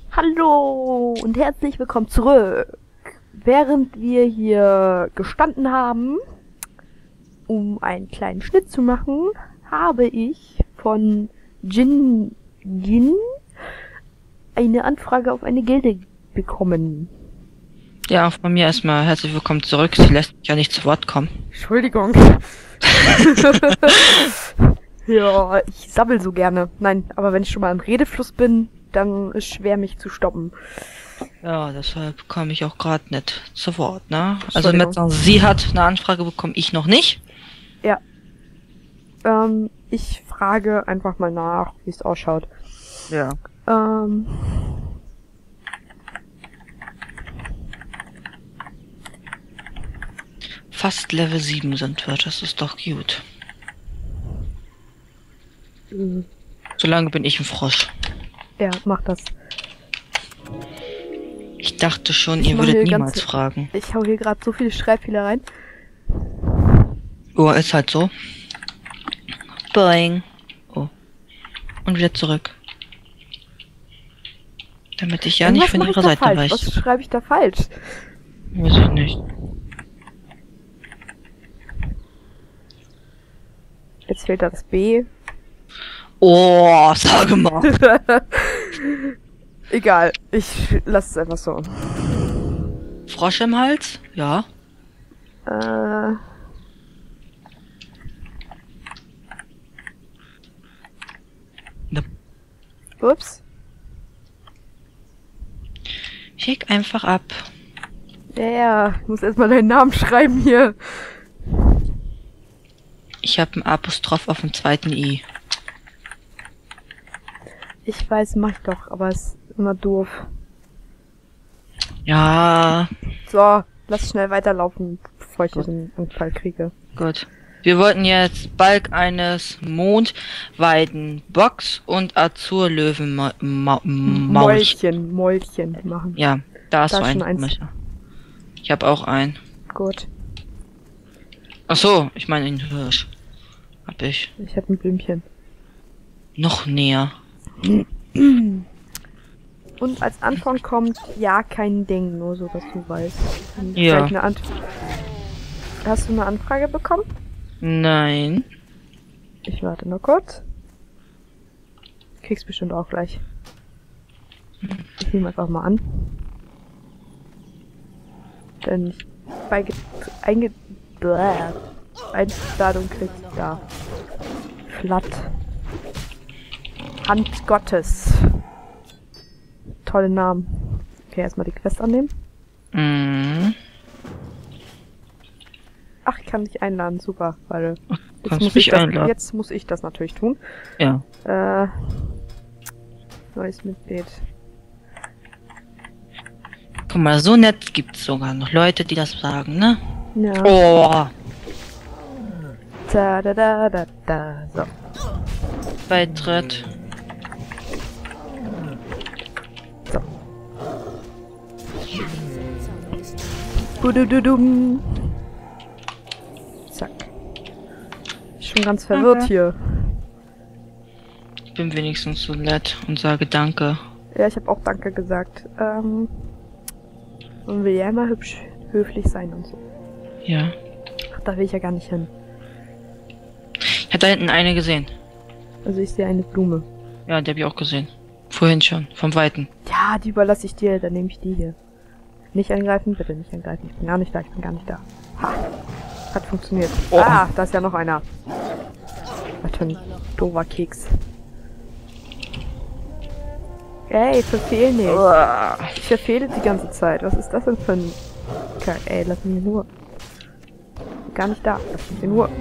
Hallo und herzlich willkommen zurück. Während wir hier gestanden haben, um einen kleinen Schnitt zu machen, habe ich von Jin eine Anfrage auf eine Gilde bekommen. Ja, auch von mir erstmal herzlich willkommen zurück. Sie lässt mich ja nicht zu Wort kommen. Entschuldigung. Ja, ich sabbel so gerne. Nein, aber wenn ich schon mal im Redefluss bin, dann ist schwer mich zu stoppen. Ja, deshalb komme ich auch gerade nicht zu Wort, ne? Also sie hat eine Anfrage bekommen, ich noch nicht. Ja. Ich frage einfach mal nach, wie es ausschaut. Ja. Fast Level 7 sind wir, das ist doch gut. Solange bin ich ein Frosch. Ja, mach das. Ich dachte schon, ihr würdet niemals fragen. Ich hau hier gerade so viele Schreibfehler rein. Oh, ist halt so. Boing. Oh. Und wieder zurück. Damit ich ja nicht von ihrer Seite weiche. Was schreibe ich da falsch? Weiß ich nicht. Jetzt fehlt da das B. Oh, sage mal. Egal, ich lasse es einfach so. Frosch im Hals? Ja. Ne. Ups. Schick einfach ab. Ja, ich muss erstmal deinen Namen schreiben hier. Ich habe ein Apostroph auf dem zweiten I. Ich weiß, mach ich doch, aber es ist immer doof. Ja. So, lass schnell weiterlaufen, bevor ich diesen Unfall kriege. Gut. Wir wollten jetzt Balk eines Mondweidenbocks und Azurlöwen Mäulchen machen. Ja, da ist so schon ein Mischer. Ich habe auch einen. Gut. Ach so, ich meine einen Hirsch. Hab ich. Ich habe ein Blümchen. Noch näher. Und als Antwort kommt, ja, kein Ding, nur so, dass du weißt. Ja. Hast du eine Anfrage bekommen? Nein. Ich warte nur kurz. Kriegst bestimmt auch gleich. Ich nehme einfach mal an. Denn ich Einladung kriegst da. Flatt. Hand Gottes. Tolle Namen. Okay, erstmal die Quest annehmen. Mhm. Ach, ich kann dich einladen, super, weil jetzt muss ich das natürlich tun. Ja. Neues Mitglied. Guck mal, so nett gibt's sogar noch Leute, die das sagen, ne? Ja. Oh. So. Beitritt. So. Budududum. Zack. Schon ganz verwirrt hier. Ich bin wenigstens so nett und sage Danke. Ja, ich habe auch Danke gesagt. Man will ja immer höflich sein und so. Ja. Ach, da will ich ja gar nicht hin. Ich hab da hinten eine gesehen. Also ich sehe eine Blume. Ja, die habe ich auch gesehen. Vorhin schon, vom Weiten. Ja, die überlasse ich dir, dann nehme ich die hier. Nicht angreifen, bitte nicht angreifen. Ich bin gar nicht da, Ha! Hat funktioniert. Oh. Ah, da ist ja noch einer. Was für ein doofer Keks. Ey, verfehl nicht. Ich verfehle die ganze Zeit. Was ist das denn für ein Kack? Ey, lass mich nur. Gar nicht da. Lass mich nur.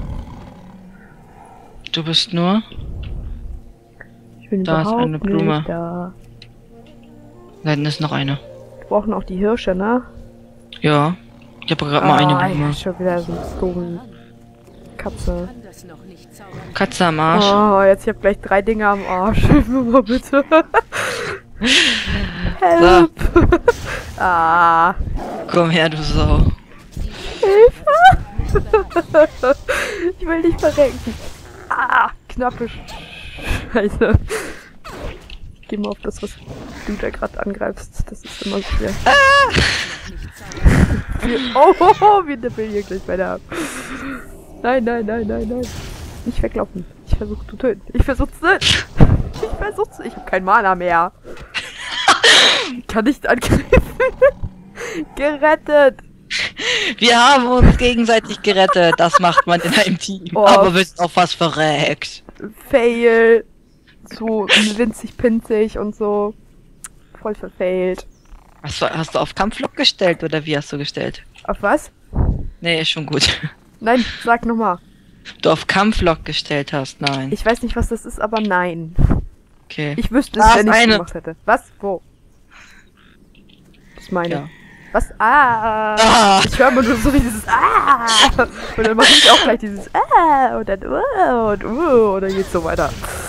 Du bist nur? Ich bin Da ist überhaupt eine Blume. nicht da. Da hinten ist noch eine. Wir brauchen auch die Hirsche, ne? Ja. Ich habe gerade mal eine Blume. Schon wieder so eine doofe Katze. Katze am Arsch. Oh, jetzt ich hab gleich 3 Dinge am Arsch. Hilf mir mal bitte. Help! Ah. Komm her, du Sau. Hilfe! Ich will nicht verrecken. Ah, knappe Scheiße. Geh mal auf das, was du da gerade angreifst. Das ist immer so schwer. Wir nippeln hier gleich weiter ab. Nein. Nicht weglaufen. Ich versuche zu töten. Ich habe kein Mana mehr. Ich kann nicht angreifen. Gerettet. Wir haben uns gegenseitig gerettet. Das macht man in einem Team. Oh. Aber wir sind auch fast verreckt. Fail. So winzig pinzig und so. Voll verfailt. Hast du auf Kampflock gestellt oder wie hast du gestellt? Auf was? Nee, ist schon gut. Nein, sag nochmal. Du auf Kampflock gestellt hast, nein. Ich weiß nicht, was das ist, aber nein. Okay. Ich wüsste es, wenn ich es gemacht hätte. Was? Wo? Das ist meine. Ja. Was? Ah! Ich höre nur so wie dieses Ah! Und dann mache ich auch gleich dieses Ah! Und dann und dann geht's so weiter.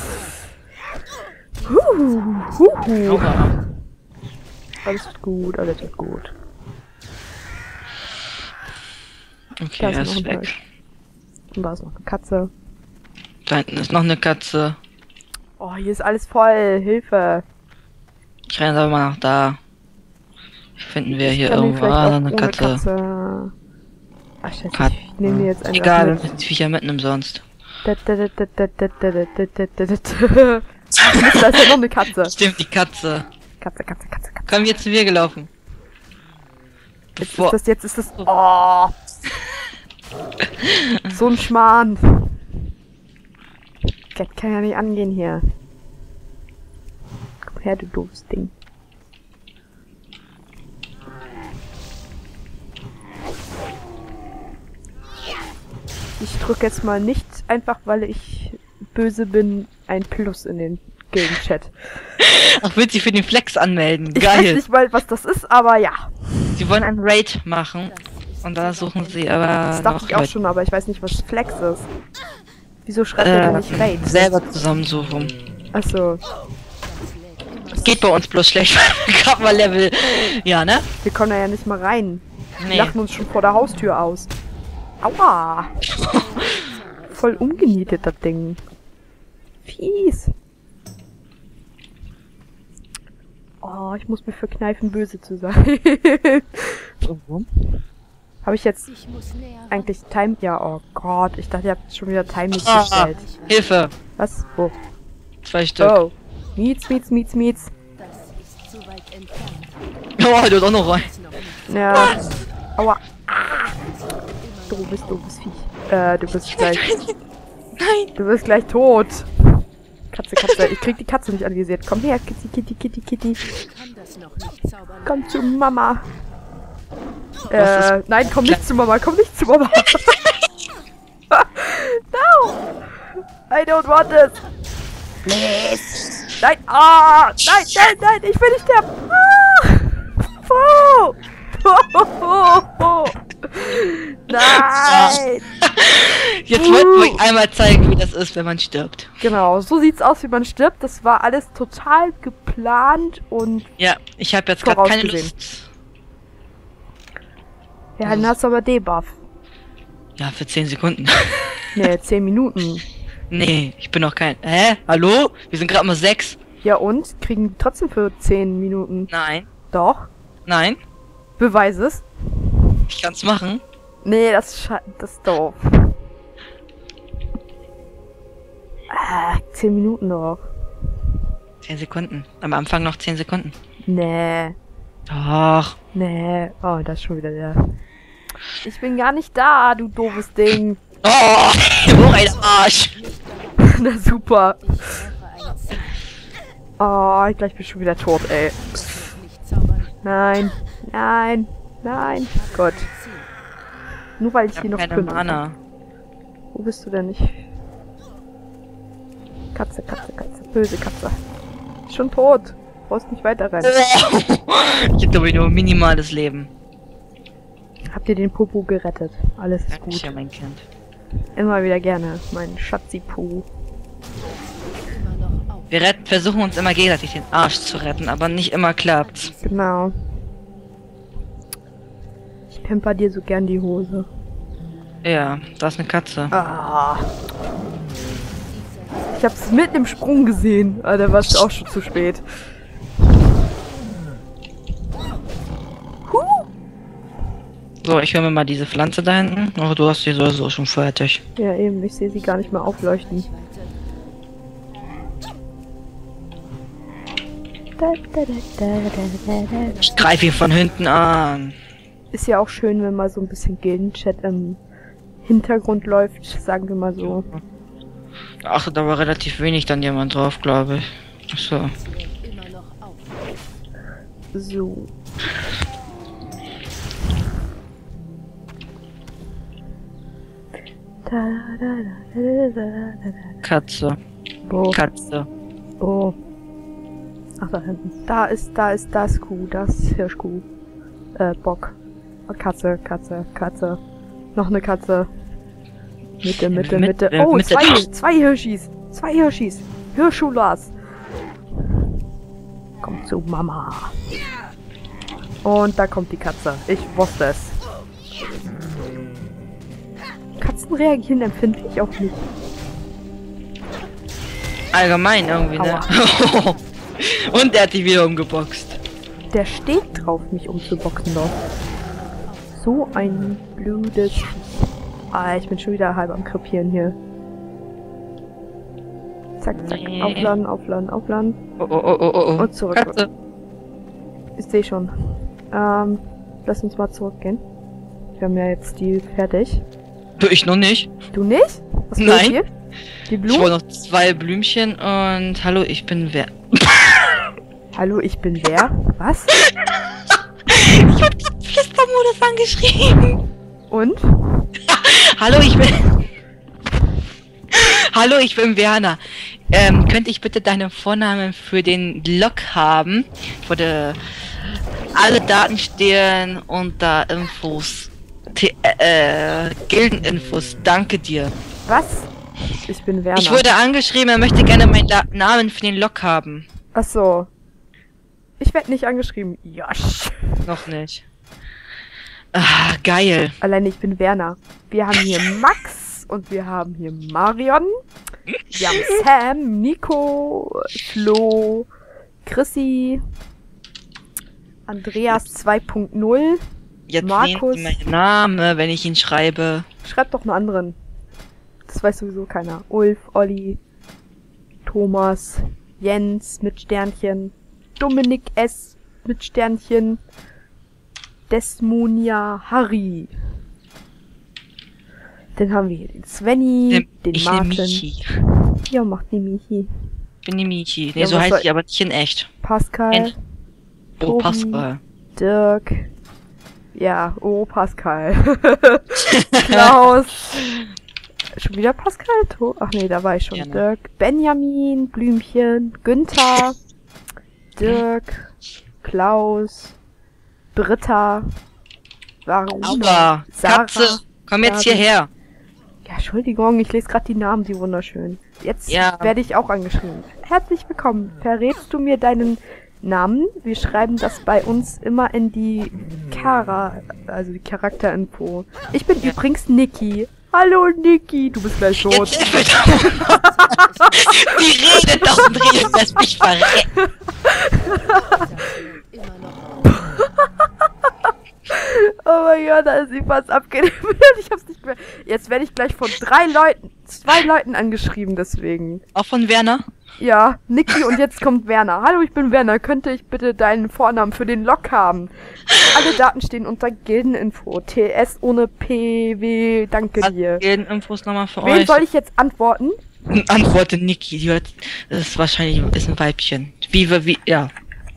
Aua. Alles wird gut, alles wird gut. Okay, Da er ist noch ist ein weg. Und da ist noch eine Katze. Da hinten ist noch eine Katze. Oh, hier ist alles voll. Hilfe. Ich renne aber mal nach da. Finden wir hier Ich kann den irgendwo vielleicht auch eine ohne Katze. Ach scheiße, Kat- ich nehme mir jetzt eine. Egal, wir die Viecher mitnehmen sonst. Da ist ja noch eine Katze. Stimmt, die Katze. Katze. Komm jetzt zu mir gelaufen. Bevor. Jetzt ist das. Oh. So ein Schmarrn. Das kann ja nicht angehen hier. Komm her, du doofes Ding. Ich drücke jetzt mal nicht einfach, weil ich böse bin, ein Plus in den Gilden-Chat. Ach, willst du für den Flex anmelden? Ich weiß Geil. nicht mal, was das ist, aber ja. Sie wollen einen Raid machen. Und da suchen sie aber Das dachte noch ich auch Leute. schon, aber ich weiß nicht, was Flex ist. Wieso schreibt er denn nicht Raid? Selber zusammensuchen. Achso, Geht bei uns bloß schlecht, weil wir gerade mal Level. Ja, ne? wir kommen da ja nicht mal rein. Wir Nee. lachen uns schon vor der Haustür aus. Aua! Voll umgenietet, das Ding. Fies. Oh, ich muss mir verkneifen, böse zu sein. Habe ich jetzt eigentlich Time... Ja, oh Gott, ich dachte, ihr habt schon wieder Time nicht gestellt. Hilfe! Was? Wo? 2 Stück. Oh. Miets. Oh, du hast auch noch rein. Ja. Aua. Doofes Viech. Du bist gleich... Nein! Du wirst gleich tot. Katze. Ich krieg die Katze nicht anvisiert. Komm her, Kitty. Komm zu Mama. Nein, komm nicht zu Mama. No! I don't want this. Please. Nein, nein, ich will nicht sterben. Nein. Jetzt wollten wir euch einmal zeigen, wie das ist, wenn man stirbt. Genau, so sieht's aus, wie man stirbt. Das war alles total geplant und... Ja, ich habe jetzt gerade keine Vorausgesehen. Lust. Ja, dann hast du aber Debuff. Ja, für 10 Sekunden. Ne, 10 Minuten. Nee, ich bin noch kein... Hä? Hallo? Wir sind gerade mal 6. Ja und? Kriegen die trotzdem für 10 Minuten. Nein. Doch. Nein. Beweis es. Ich kann's machen. Nee, das ist doof. 10 Minuten doch. 10 Sekunden. Am Anfang noch 10 Sekunden. Nee. Doch. Nee. Oh, das ist schon wieder der. Ich bin gar nicht da, du doofes Ding. Oh, wo ein Arsch. Na super. Oh, gleich bin ich schon wieder tot, ey. Nein. Gott. Nur weil ich Ich hier hab noch keine bin. Mana. Wo bist du denn nicht? Katze. Böse Katze. Schon tot. Brauchst nicht weiter rennen. Ich hab glaube ich nur minimales Leben. Habt ihr den Popo gerettet? Alles ist gut. Dankeschön, mein Kind. Immer wieder gerne. Mein Schatzi-Po. Wir versuchen uns immer gegenseitig den Arsch zu retten, aber nicht immer klappt's. Genau. Ich pimper dir so gern die Hose. Ja, da ist eine Katze. Ah. Ich hab's mitten im Sprung gesehen. Aber da war es auch schon zu spät. So, ich höre mir mal diese Pflanze da hinten. Oh, du hast sie sowieso schon fertig. Ja, eben. Ich sehe sie gar nicht mehr aufleuchten. Ich greife ihn von hinten an. Ist ja auch schön, wenn mal so ein bisschen Gildenchat im Hintergrund läuft, sagen wir mal so. Ach, da war relativ wenig dann jemand drauf, glaube ich. Ach so. So. Katze. Wo? Katze. Oh. Ach, da hinten. Da ist Kuh, da ist Hirschkuh. Bock. Katze. Noch eine Katze. Mitte. Oh, Mitte. zwei Hirschis. Hirschulas. Kommt zu Mama. Und da kommt die Katze. Ich wusste es. Katzen reagieren empfindlich auf mich. Allgemein irgendwie, ne? Und der hat die wieder umgeboxt. Der steht drauf, mich umzuboxen doch. So ein blödes... Ah, ich bin schon wieder halb am Krepieren hier. Zack. Aufladen. Oh. Und zurück. Katze. Ich sehe schon. Lass uns mal zurückgehen. Wir haben ja jetzt die fertig. Du, ich noch nicht. Du nicht? Was Nein. hier? Die Ich Blumen? wollte noch 2 Blümchen und hallo, ich bin wer? Hallo, ich bin wer? Was? Ich hab grad Flüstermodus angeschrieben. Und? Hallo, Hallo, ich bin Werner. Könnte ich bitte deinen Vornamen für den Log haben? Wurde alle Daten stehen und da Infos. Gildeninfos. Danke dir. Was? Ich bin Werner. Ich wurde angeschrieben, er möchte gerne meinen Namen für den Log haben. Ach so. Ich werde nicht angeschrieben. Josh. Noch nicht. Ah, geil. Allein ich bin Werner. Wir haben hier Max und wir haben hier Marion. Wir haben Sam, Nico, Flo, Chrissy, Andreas 2.0. Jetzt Markus. nehmen Sie meinen Namen, wenn ich ihn schreibe. Schreib doch einen anderen. Das weiß sowieso keiner. Ulf, Olli, Thomas, Jens mit Sternchen, Dominik S. mit Sternchen, Desmonia, Harry. Dann haben wir hier den Svenny, den Ich nehme Martin. Michi. Ja, macht die Michi. Ich bin die Michi. Nee, Ja, so was heißt soll- ich aber nicht in echt. Pascal, Oh, Tobi. Pascal. Dirk. Ja, oh, Pascal. Klaus. Schon wieder Pascal? Ach nee, da war ich schon. Gerne. Dirk. Benjamin, Blümchen, Günther, Dirk, Klaus, Britta, Varuna, Aua, Sarah. Katze, komm jetzt Gabi. hierher. Ja, Entschuldigung, ich lese gerade die Namen, die wunderschön. Jetzt Ja. werde ich auch angeschrieben. Herzlich willkommen. Verrätst du mir deinen Namen? Wir schreiben das bei uns immer in die also die Charakterinfo. Ich bin übrigens Niki. Hallo Niki, du bist gleich tot. Jetzt die redet doch und redet, lass mich verrecken. Oh mein Gott, da ist sie fast abgenommen. Ich hab's nicht mehr. Jetzt werde ich gleich von 2 Leuten angeschrieben, deswegen. Auch von Werner? Ja, Niki und jetzt kommt Werner. Hallo, ich bin Werner. Könnte ich bitte deinen Vornamen für den Log haben? Alle Daten stehen unter Gildeninfo. TS ohne PW. Danke dir. Infos nochmal für Wen euch. soll ich jetzt antworten? Antworte Niki, die hört, das ist wahrscheinlich ist ein Weibchen. Ja.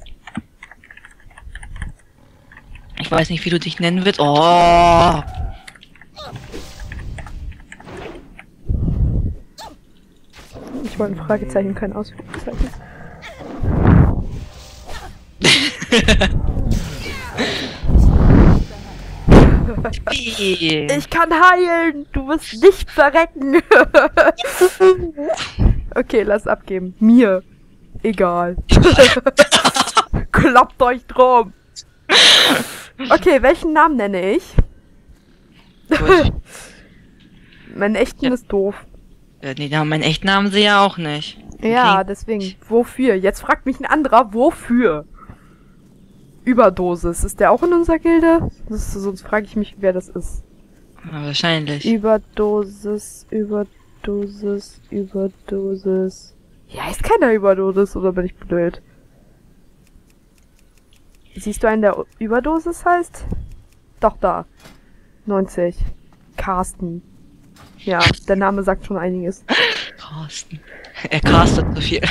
Ich weiß nicht, wie du dich nennen willst. Oh. Ich wollte ein Fragezeichen, kein Ausrufezeichen. Ich kann heilen! Du wirst nicht verrecken! Okay, lass abgeben. Mir. Egal. Klappt euch drum! Okay, welchen Namen nenne ich? Mein echten Ja. ist doof. Nee, meinen echten Namen sie ja auch nicht. Ja, deswegen. Wofür? Jetzt fragt mich ein anderer, wofür? Überdosis. Ist der auch in unserer Gilde? Sonst frage ich mich, wer das ist. Ja, wahrscheinlich. Überdosis. Hier heißt keiner Überdosis, oder bin ich blöd? Siehst du einen, der Überdosis heißt? Doch, da. 90. Carsten. Ja, der Name sagt schon einiges. Carsten. Er castet so viel.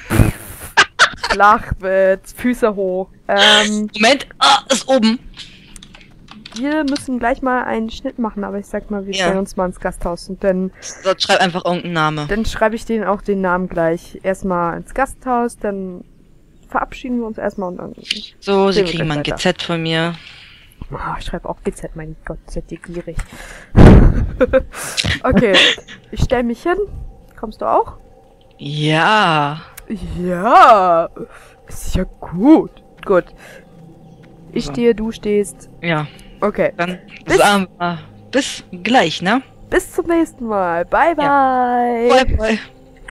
Flachwitz, Füße hoch. Moment, ist oben. Wir müssen gleich mal einen Schnitt machen, aber ich sag mal, wir stellen uns mal ins Gasthaus und dann... So, schreib einfach irgendeinen Namen. Dann schreibe ich denen auch den Namen gleich. Erstmal ins Gasthaus, dann verabschieden wir uns erstmal und dann... So, sie kriegen mal ein GZ von mir. Oh, ich schreibe auch GZ, mein Gott, seid ihr gierig. Okay, ich stell mich hin. Kommst du auch? Ja. Ja, ist ja gut. Gut. Ich So. stehe, du stehst. Ja. Okay. Dann Bis- sagen wir bis gleich, ne? Bis zum nächsten Mal. Bye, bye. Bye, bye.